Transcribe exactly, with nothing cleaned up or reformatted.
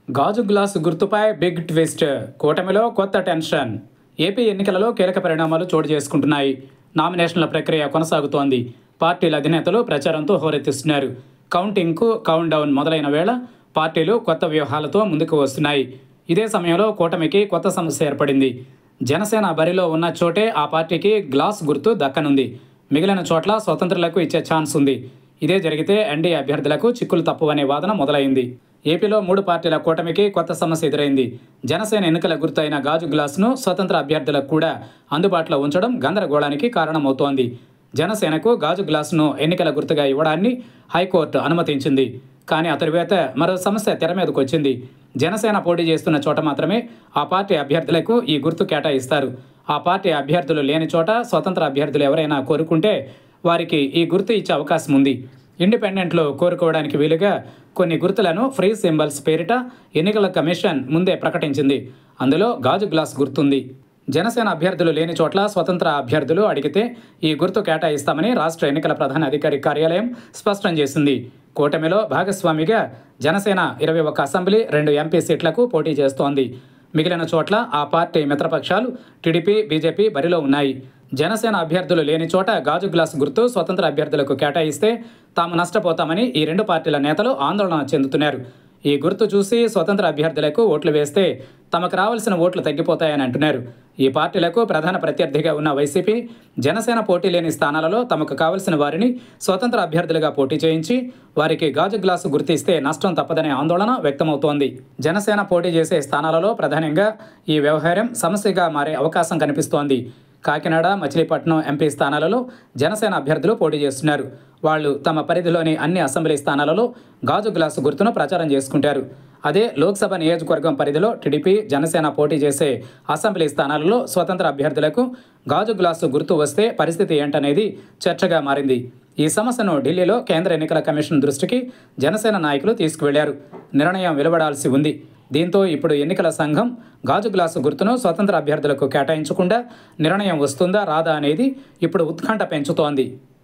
గాజు గ్లాసు గుర్తుపై big twist. కూటమిలో కొత్త టెన్షన్. ఏపీ ఎన్నికలలో కీలక పరిణామాలు చోటు చేసుకుంటున్నాయి. నామినేషన్ల ప్రక్రియ కొనసాగుతోంది. పార్టీల అధినేతలు ప్రచారంతో హోరెత్తిస్తున్నారు. కౌంటింగ్కు కౌంట్ డౌన్ మొదలైన వేళ పార్టీలు కొత్త వ్యూహాలతో ముందుకు వస్తున్నాయి. ఇదే సమయంలో కూటమికి కొత్త సమస్య ఏర్పడింది. జనసేన బరిలో ఉన్న చోటే ఆ పార్టీకి గ్లాస్ గుర్తు దక్కనుంది. మిగిలిన చోట్ల స్వతంత్రులకు ఇచ్చే ఛాన్స్ ఉంది. ఇదే జరిగితే ఎన్డీఏ అభ్యర్థులకు చిక్కులు తప్పువనే వాదన మొదలైంది. ఏపీలో మూడు పార్టీల కూటమికి కొత్త సమస్య ఎదురైంది. జనసేన ఎన్నికల గుర్తు అయిన గాజు గ్లాసును స్వతంత్ర అభ్యర్థులకు కూడా అందుబాటులో ఉంచడం గందరగోళానికి కారణమవుతోంది. జనసేనకు గాజు గ్లాసును ఎన్నికల గుర్తుగా ఇవ్వడాన్ని హైకోర్టు అనుమతించింది. కానీ ఆ తరువాత మరో సమస్య తెర మీదకు వచ్చింది. జనసేన పోటీ చేస్తున్న చోట మాత్రమే ఆ పార్టీ అభ్యర్థులకు ఈ గుర్తు కేటాయిస్తారు. ఆ పార్టీ అభ్యర్థులు లేని చోట స్వతంత్ర అభ్యర్థులు ఎవరైనా కోరుకుంటే వారికి ఈ గుర్తు ఇచ్చే అవకాశం ఉంది. ఇండిపెండెంట్లు కోరుకోవడానికి వీలుగా కొన్ని గుర్తులను ఫ్రీ సింబల్స్ పేరిట ఎన్నికల కమిషన్ ముందే ప్రకటించింది. అందులో గాజు గ్లాస్ గుర్తుంది. జనసేన అభ్యర్థులు లేని చోట్ల స్వతంత్ర అభ్యర్థులు అడిగితే ఈ గుర్తు కేటాయిస్తామని రాష్ట్ర ఎన్నికల ప్రధాన అధికారి కార్యాలయం స్పష్టం చేసింది. కూటమిలో భాగస్వామిగా జనసేన ఇరవై ఒక్క అసెంబ్లీ, రెండు ఎంపీ సీట్లకు పోటీ చేస్తోంది. మిగిలిన చోట్ల ఆ పార్టీ మిత్రపక్షాలు టీడీపీ, బీజేపీ బరిలో ఉన్నాయి. జనసేన అభ్యర్థులు లేని చోట గాజు గ్లాస్ గుర్తు స్వతంత్ర అభ్యర్థులకు కేటాయిస్తే తాము నష్టపోతామని ఈ రెండు పార్టీల నేతలు ఆందోళన చెందుతున్నారు. ఈ గుర్తు చూసి స్వతంత్ర అభ్యర్థులకు ఓట్లు వేస్తే తమకు రావాల్సిన ఓట్లు తగ్గిపోతాయని అంటున్నారు. ఈ పార్టీలకు ప్రధాన ప్రత్యర్థిగా ఉన్న వైసీపీ, జనసేన పోటీ లేని స్థానాలలో తమకు కావలసిన వారిని స్వతంత్ర అభ్యర్థులుగా పోటీ చేయించి వారికి గాజు గ్లాసు గుర్తిస్తే నష్టం తప్పదనే ఆందోళన వ్యక్తమవుతోంది. జనసేన పోటీ చేసే స్థానాలలో ప్రధానంగా ఈ వ్యవహారం సమస్యగా మారే అవకాశం కనిపిస్తోంది. కాకినాడ, మచిలీపట్నం ఎంపీ స్థానాలలో జనసేన అభ్యర్థులు పోటీ చేస్తున్నారు. వాళ్లు తమ పరిధిలోని అన్ని అసెంబ్లీ స్థానాలలో గాజు గ్లాసు గుర్తును ప్రచారం చేసుకుంటారు. అదే లోక్సభ నియోజకవర్గం పరిధిలో టీడీపీ, జనసేన పోటీ చేసే అసెంబ్లీ స్థానాలలో స్వతంత్ర అభ్యర్థులకు గాజు గ్లాసు గుర్తు వస్తే పరిస్థితి ఏంటనేది చర్చగా మారింది. ఈ సమస్యను ఢిల్లీలో కేంద్ర ఎన్నికల కమిషన్ దృష్టికి జనసేన నాయకులు తీసుకువెళ్లారు. నిర్ణయం వెలువడాల్సి ఉంది. దీంతో ఇప్పుడు ఎన్నికల సంఘం గాజు గ్లాసు గుర్తును స్వతంత్ర అభ్యర్థులకు కేటాయించకుండా నిర్ణయం వస్తుందా రాదా అనేది ఇప్పుడు ఉత్కంఠ పెంచుతోంది.